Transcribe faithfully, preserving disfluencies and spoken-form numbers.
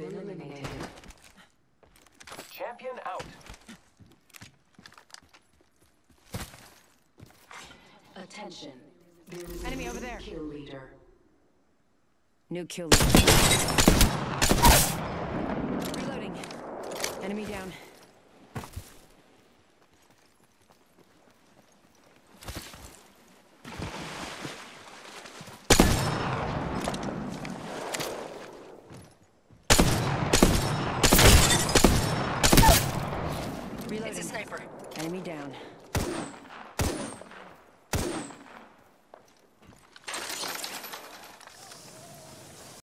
been eliminated. Champion out. Attention. There is Enemy a over there. Kill leader. New kill leader. Reloading. Enemy down. Reloading. It's a sniper. Enemy down.